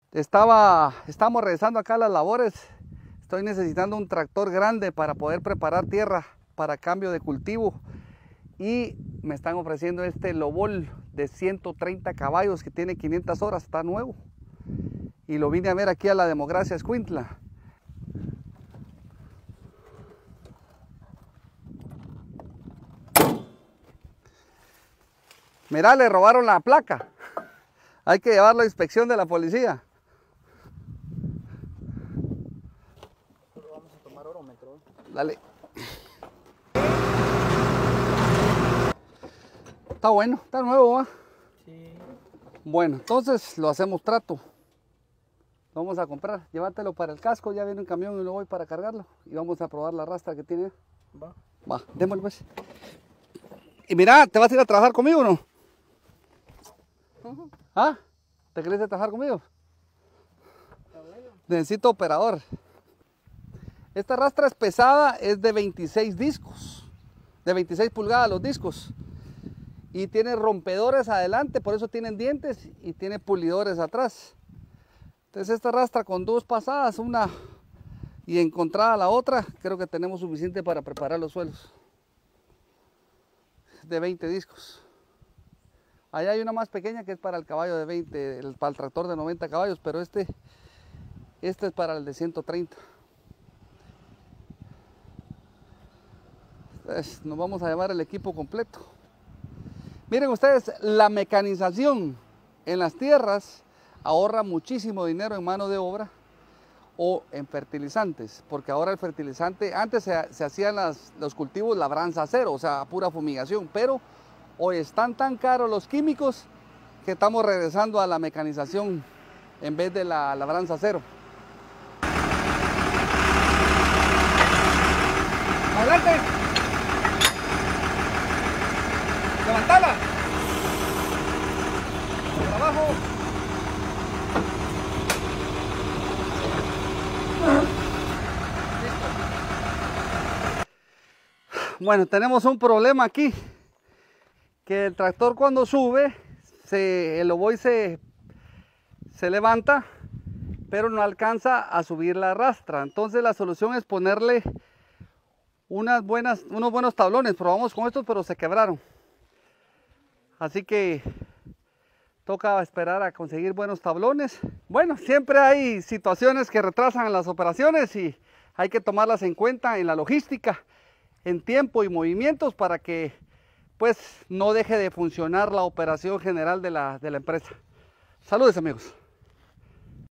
Estamos regresando acá a las labores. Estoy necesitando un tractor grande para poder preparar tierra para cambio de cultivo. Y me están ofreciendo este Lobol de 130 caballos que tiene 500 horas, está nuevo. Y lo vine a ver aquí a la Democracia Escuintla. Mirá, le robaron la placa. Hay que llevarlo a inspección de la policía. Vamos a tomar orómetro. Dale. Está bueno, está nuevo, ¿va? Sí. Bueno, entonces lo hacemos trato. Lo vamos a comprar. Llévatelo para el casco, ya viene un camión y lo voy para cargarlo. Y vamos a probar la rastra que tiene. Va. Va, démosle pues. Y mira, ¿te vas a ir a trabajar conmigo o no? ¿Ah? ¿Te querés ir a trabajar conmigo? Necesito operador. Esta rastra es pesada, es de 26 discos. De 26 pulgadas los discos. Y tiene rompedores adelante, por eso tienen dientes y tiene pulidores atrás. Entonces esta rastra con dos pasadas, una y encontrada la otra, creo que tenemos suficiente para preparar los suelos. De 20 discos. Allá hay una más pequeña que es para el caballo de 20, para el tractor de 90 caballos, pero este es para el de 130. Entonces, nos vamos a llevar el equipo completo. Miren ustedes, la mecanización en las tierras ahorra muchísimo dinero en mano de obra o en fertilizantes, porque ahora el fertilizante, antes se hacían los cultivos labranza cero, o sea, pura fumigación, pero hoy están tan caros los químicos que estamos regresando a la mecanización en vez de la labranza cero. ¡Adelante! ¡Levantala! ¡Por abajo! Bueno, tenemos un problema aquí. Que el tractor cuando sube, el ovoy se levanta, pero no alcanza a subir la rastra. Entonces la solución es ponerle unos buenos tablones. Probamos con estos, pero se quebraron. Así que toca esperar a conseguir buenos tablones. Bueno, siempre hay situaciones que retrasan las operaciones y hay que tomarlas en cuenta en la logística, en tiempo y movimientos para que pues no deje de funcionar la operación general de la empresa. Saludos, amigos.